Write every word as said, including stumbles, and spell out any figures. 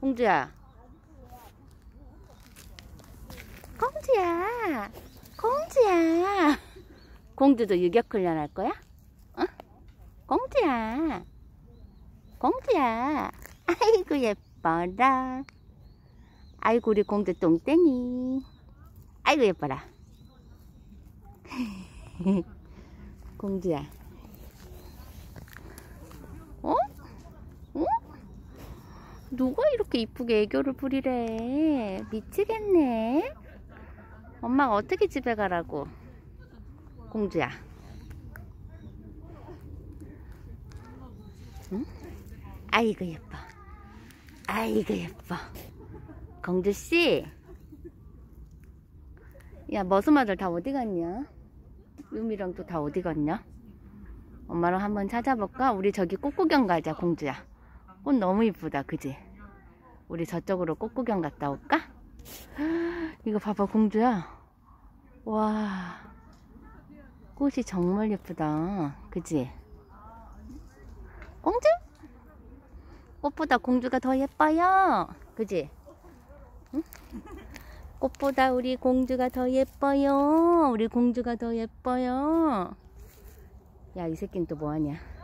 공주야. 공주야. 공주야. 공주도 유격 훈련 할 거야? 어? 공주야. 공주야. 아이고 예뻐라. 아이고 우리 공주 똥땡이. 아이고 예뻐라. 공주야. 어? 어? 누가 이렇게 이쁘게 애교를 부리래. 미치겠네. 엄마가 어떻게 집에 가라고. 공주야. 응? 아이고 예뻐. 아이고 예뻐. 공주씨. 야 머슴아들 다 어디 갔냐? 유미랑 또 다 어디 갔냐? 엄마랑 한번 찾아볼까? 우리 저기 꽃구경 가자. 공주야. 꽃 너무 이쁘다 그지? 우리 저쪽으로 꽃구경 갔다 올까? 이거 봐봐 공주야. 와 꽃이 정말 예쁘다 그지? 공주? 꽃보다 공주가 더 예뻐요 그지? 응? 꽃보다 우리 공주가 더 예뻐요. 우리 공주가 더 예뻐요. 야 이 새끼는 또 뭐하냐?